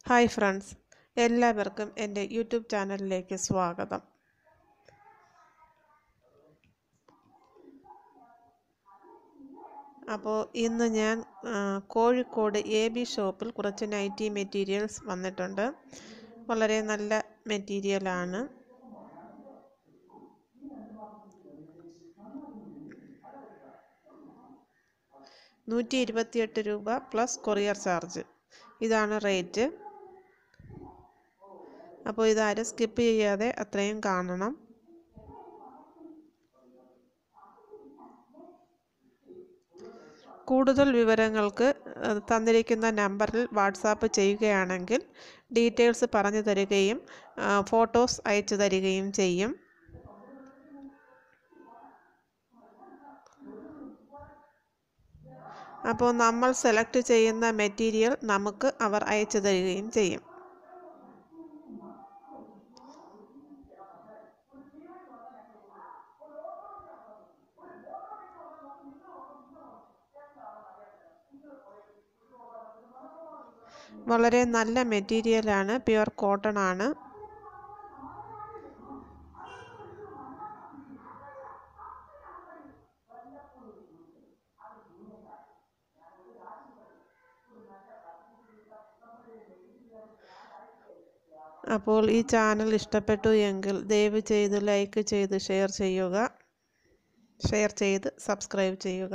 Hi friends, എല്ലാവർക്കും എൻ്റെ YouTube ചാനലിലേക്ക് സ്വാഗതം. അപ്പോൾ ഇന്ന് ഞാൻ കോഴിക്കോട് AB ഷോപ്പിൽ കുറച്ച് നൈറ്റി മെറ്റീരിയൽസ് വന്നിട്ടുണ്ട്. വളരെ നല്ല മെറ്റീരിയലാണ്. ₹128 പ്ലസ് കൊറിയർ ചാർജ്. ഇതാണ് റേറ്റ്. അപ്പോൾ ഇതാരും സ്കിപ്പ് ചെയ്യാതെ അത്രയും കാണണം. കൂടുതൽ വിവരങ്ങൾക്ക് തന്നിരിക്കുന്ന നമ്പറിൽ വാട്സാപ്പ് ചെയ്യുകയാണെങ്കിൽ ഡീറ്റെയിൽസ് പറഞ്ഞു തരികയും ഫോട്ടോസ് അയച്ചു തരികയും ചെയ്യും. അപ്പോൾ നമ്മൾ സെലക്ട് ചെയ്യുന്ന മെറ്റീരിയൽ നമുക്ക് അവർ അയച്ചു തരികയും ചെയ്യും. വളരെ നല്ല മെറ്റീരിയലാണ്, പ്യുവർ കോട്ടൺ ആണ്. അപ്പോൾ ഈ ചാനൽ ഇഷ്ടപ്പെട്ടു എങ്കിൽ ദയവ് ചെയ്ത് ലൈക്ക് ചെയ്ത് ഷെയർ ചെയ്ത് സബ്സ്ക്രൈബ് ചെയ്യുക.